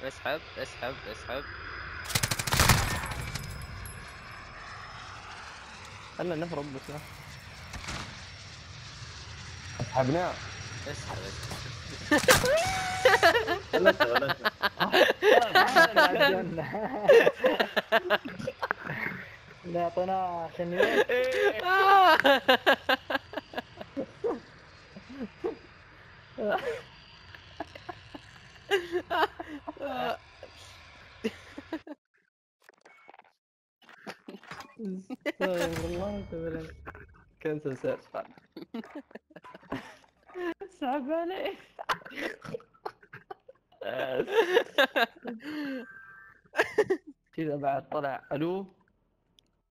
اسحب اسحب اسحب. خلنا نهرب بس. اسحبنا. اسحب اسحب. ولا اللي اعطيناه عشان يموت. استغفر الله تبارك. كنسل سيرش بعد. اسحب عليه. كذا بعد طلع الو